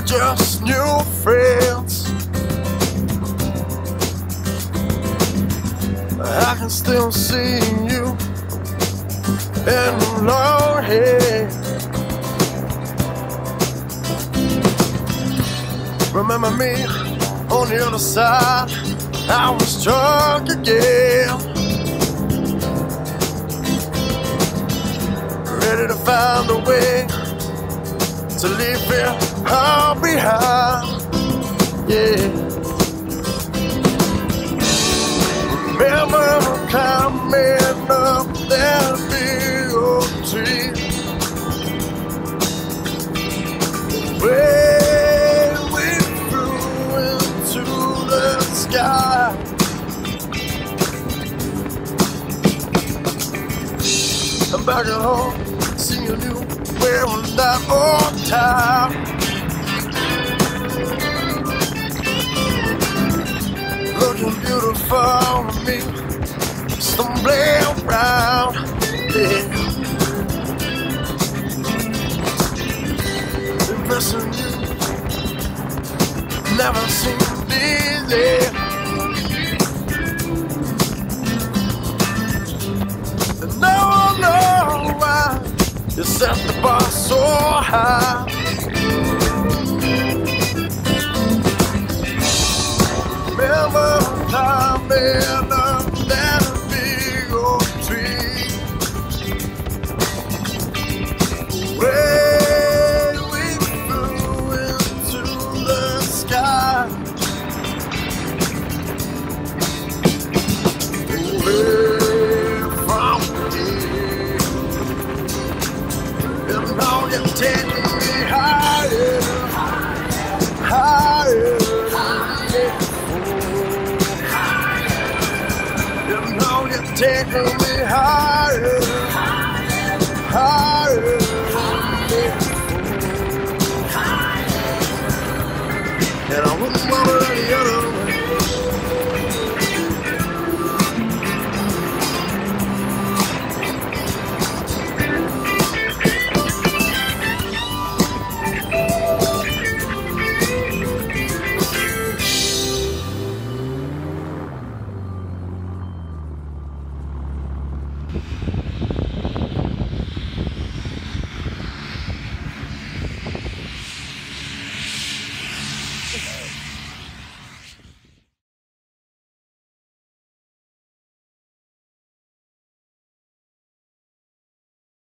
just new friends. I can still see you in the long hair. Remember me on the other side? I was drunk again, ready to find a way to leave it all behind. Yeah. Remember climbing up that big old tree, way we flew into the sky. I'm back at home, seeing you wearing that old tie, looking beautiful to me, stumbling around, yeah. Impressing you never seemed easy. And now I know why you set the bar so high. Remember climbing up that big old tree, way we flew into the sky. Away from here, and now you're taking me higher, higher. Taking me higher, higher, and I wouldn't want it any other way.